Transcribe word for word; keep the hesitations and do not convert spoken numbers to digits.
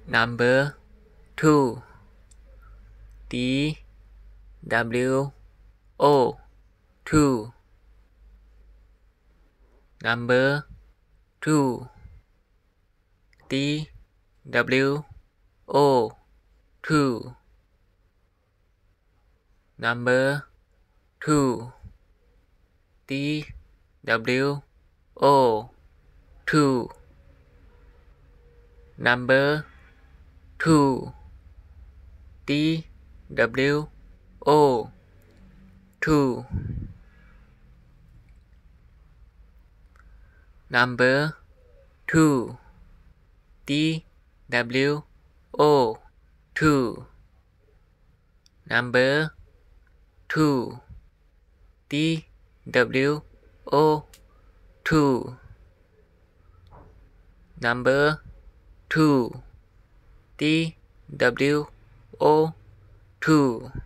Number two. T W O two. Number two. T W O two. Number two. T W O two. Number two. T W O two. Number two. T W O two. Number two. T W O two. Number two. T W O two.